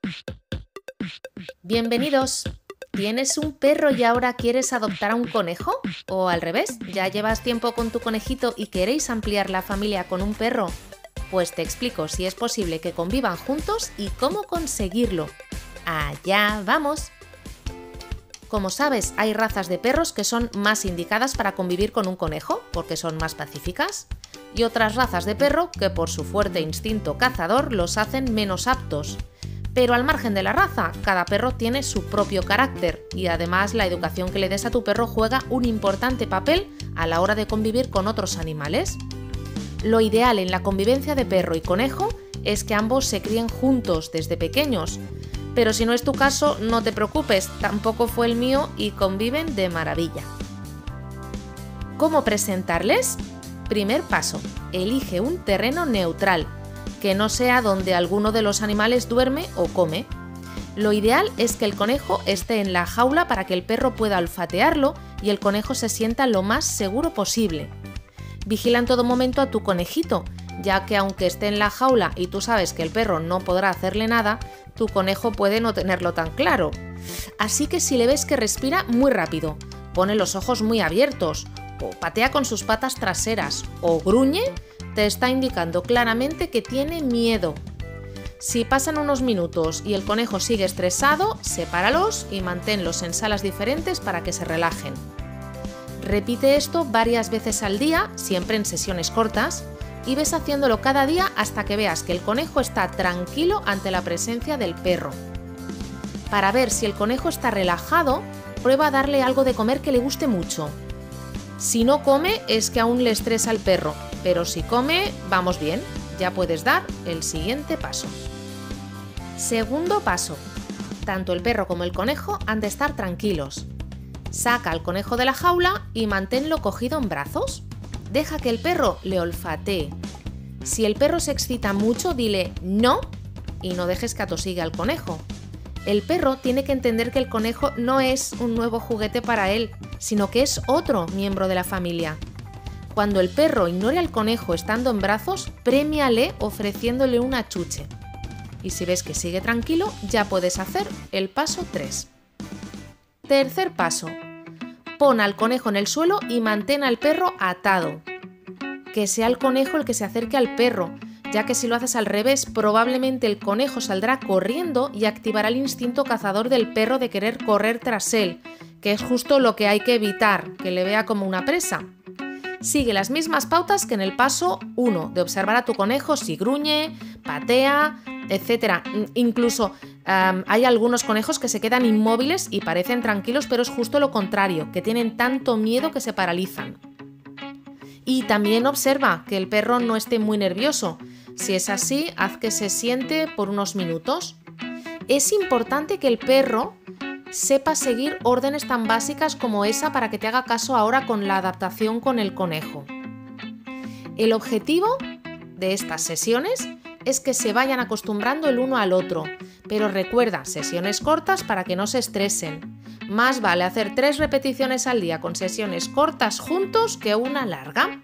Bienvenidos. ¿Tienes un perro y ahora quieres adoptar a un conejo? ¿O al revés, ya llevas tiempo con tu conejito y queréis ampliar la familia con un perro? Pues te explico si es posible que convivan juntos y cómo conseguirlo. ¡Allá vamos! Como sabes, hay razas de perros que son más indicadas para convivir con un conejo, porque son más pacíficas, y otras razas de perro que por su fuerte instinto cazador los hacen menos aptos. Pero al margen de la raza, cada perro tiene su propio carácter y además la educación que le des a tu perro juega un importante papel a la hora de convivir con otros animales. Lo ideal en la convivencia de perro y conejo es que ambos se críen juntos desde pequeños, pero si no es tu caso, no te preocupes, tampoco fue el mío y conviven de maravilla. ¿Cómo presentarles? Primer paso, elige un terreno neutral, que no sea donde alguno de los animales duerme o come. Lo ideal es que el conejo esté en la jaula para que el perro pueda olfatearlo y el conejo se sienta lo más seguro posible. Vigila en todo momento a tu conejito, ya que aunque esté en la jaula y tú sabes que el perro no podrá hacerle nada, tu conejo puede no tenerlo tan claro. Así que si le ves que respira muy rápido, pone los ojos muy abiertos, o patea con sus patas traseras, o gruñe, te está indicando claramente que tiene miedo. Si pasan unos minutos y el conejo sigue estresado, sepáralos y manténlos en salas diferentes para que se relajen. Repite esto varias veces al día, siempre en sesiones cortas, y ves haciéndolo cada día hasta que veas que el conejo está tranquilo ante la presencia del perro. Para ver si el conejo está relajado, prueba a darle algo de comer que le guste mucho. Si no come, es que aún le estresa al perro, pero si come, vamos bien, ya puedes dar el siguiente paso. Segundo paso. Tanto el perro como el conejo han de estar tranquilos. Saca al conejo de la jaula y manténlo cogido en brazos. Deja que el perro le olfatee. Si el perro se excita mucho, dile no y no dejes que atosigue al conejo. El perro tiene que entender que el conejo no es un nuevo juguete para él, sino que es otro miembro de la familia. Cuando el perro ignore al conejo estando en brazos, premiale ofreciéndole un achuche. Y si ves que sigue tranquilo, ya puedes hacer el paso 3. Tercer paso. Pon al conejo en el suelo y mantén al perro atado. Que sea el conejo el que se acerque al perro, ya que si lo haces al revés, probablemente el conejo saldrá corriendo y activará el instinto cazador del perro de querer correr tras él, que es justo lo que hay que evitar, que le vea como una presa. Sigue las mismas pautas que en el paso 1, de observar a tu conejo si gruñe, patea, etc. Incluso hay algunos conejos que se quedan inmóviles y parecen tranquilos, pero es justo lo contrario, que tienen tanto miedo que se paralizan. Y también observa que el perro no esté muy nervioso. Si es así, haz que se siente por unos minutos. Es importante que el perro sepa seguir órdenes tan básicas como esa para que te haga caso ahora con la adaptación con el conejo. El objetivo de estas sesiones es que se vayan acostumbrando el uno al otro, pero recuerda, sesiones cortas para que no se estresen. Más vale hacer 3 repeticiones al día con sesiones cortas juntos que una larga.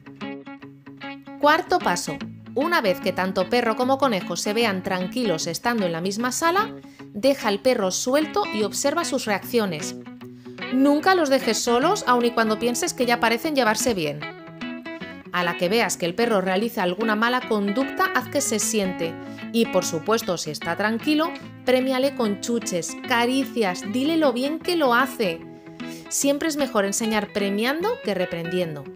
Cuarto paso. Una vez que tanto perro como conejo se vean tranquilos estando en la misma sala, deja al perro suelto y observa sus reacciones. Nunca los dejes solos, aun y cuando pienses que ya parecen llevarse bien. A la que veas que el perro realiza alguna mala conducta, haz que se siente. Y por supuesto, si está tranquilo, premiale con chuches, caricias, dile lo bien que lo hace. Siempre es mejor enseñar premiando que reprendiendo.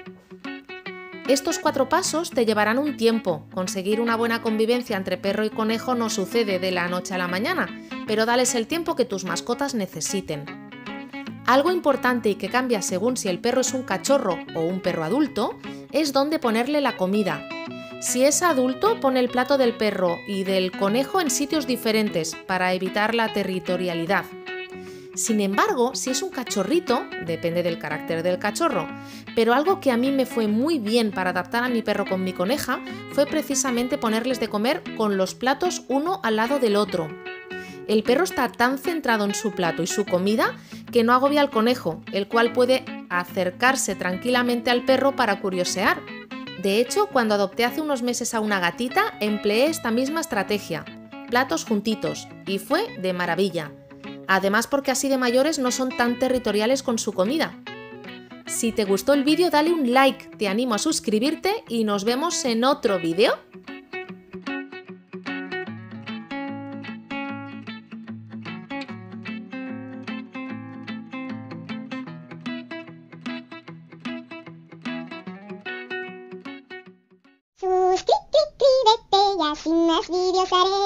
Estos 4 pasos te llevarán un tiempo. Conseguir una buena convivencia entre perro y conejo no sucede de la noche a la mañana, pero dales el tiempo que tus mascotas necesiten. Algo importante y que cambia según si el perro es un cachorro o un perro adulto es dónde ponerle la comida. Si es adulto, pone el plato del perro y del conejo en sitios diferentes para evitar la territorialidad. Sin embargo, si es un cachorrito, depende del carácter del cachorro, pero algo que a mí me fue muy bien para adaptar a mi perro con mi coneja fue precisamente ponerles de comer con los platos uno al lado del otro. El perro está tan centrado en su plato y su comida que no agobia al conejo, el cual puede acercarse tranquilamente al perro para curiosear. De hecho, cuando adopté hace unos meses a una gatita, empleé esta misma estrategia. platos juntitos, y fue de maravilla. Además porque así de mayores no son tan territoriales con su comida. Si te gustó el vídeo, dale un like, te animo a suscribirte y nos vemos en otro vídeo. Suscríbete y así más vídeos haré.